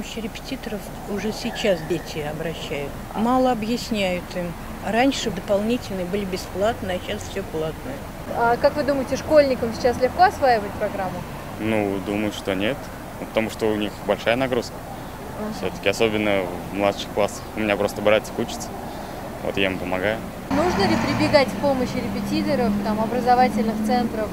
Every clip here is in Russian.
помощи репетиторов уже сейчас дети обращают. Мало объясняют им. Раньше дополнительные были бесплатные, а сейчас все платное. А как вы думаете, школьникам сейчас легко осваивать программу? Ну, думаю, что нет, потому что у них большая нагрузка. Все-таки, особенно в младших классах. У меня просто братик учится, вот я ему помогаю. Нужно ли прибегать к помощи репетиторов, образовательных центров?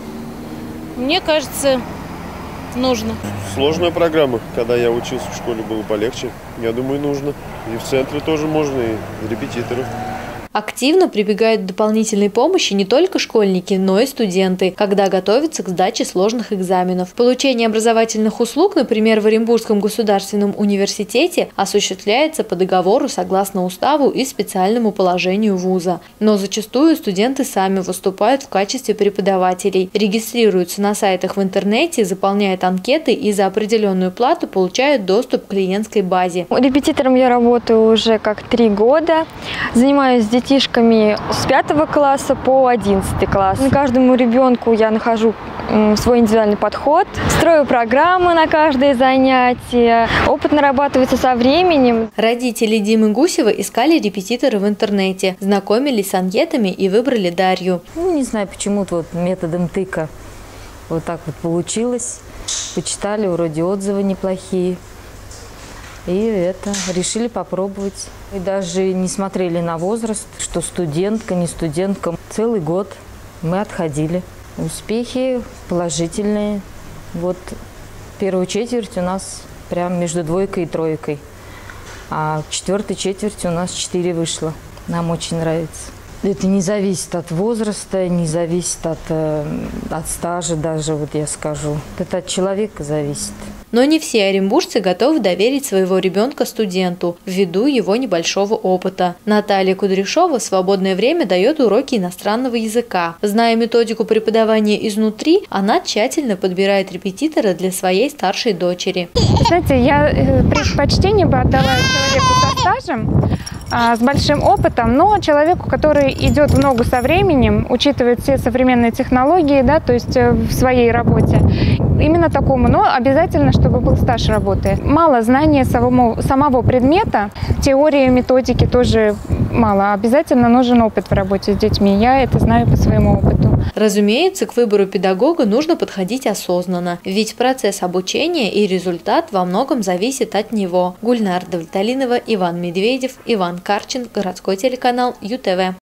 Мне кажется, нужно. Сложная программа. Когда я учился в школе, было полегче. Я думаю, нужно. И в центре тоже можно, и репетиторов. Активно прибегают к дополнительной помощи не только школьники, но и студенты, когда готовятся к сдаче сложных экзаменов. Получение образовательных услуг, например, в Оренбургском государственном университете, осуществляется по договору согласно уставу и специальному положению вуза. Но зачастую студенты сами выступают в качестве преподавателей, регистрируются на сайтах в интернете, заполняют анкеты и за определенную плату получают доступ к клиентской базе. Репетитором я работаю уже как 3 года. Занимаюсь с детишками с 5 класса по 11 класс. Каждому ребенку я нахожу свой индивидуальный подход, строю программы на каждое занятие. Опыт нарабатывается со временем. Родители Димы Гусева искали репетитора в интернете, знакомились с анкетами и выбрали Дарью. Не знаю, почему-то методом тыка вот так вот получилось. Почитали, вроде отзывы неплохие. И решили попробовать. И даже не смотрели на возраст, что студентка, не студентка. Целый год мы отходили. Успехи положительные. Вот первую четверть у нас прям между 2 и 3. А в 4-й четверти у нас 4 вышло. Нам очень нравится. Это не зависит от возраста, не зависит от стажа даже, вот я скажу. Это от человека зависит. Но не все оренбуржцы готовы доверить своего ребенка студенту, ввиду его небольшого опыта. Наталья Кудряшова в свободное время дает уроки иностранного языка. Зная методику преподавания изнутри, она тщательно подбирает репетитора для своей старшей дочери. Знаете, я предпочтение бы отдала человеку со стажем, с большим опытом, но человеку, который идет в ногу со временем, учитывает все современные технологии, да, то есть в своей работе. Именно такому, но обязательно, чтобы был стаж работы. Мало знания самого предмета, теории, методики тоже мало. Обязательно нужен опыт в работе с детьми. Я это знаю по своему опыту. Разумеется, к выбору педагога нужно подходить осознанно, ведь процесс обучения и результат во многом зависит от него. Гульнара Давлеталинова, Иван Медведев, Иван Карчин, городской телеканал ЮТВ.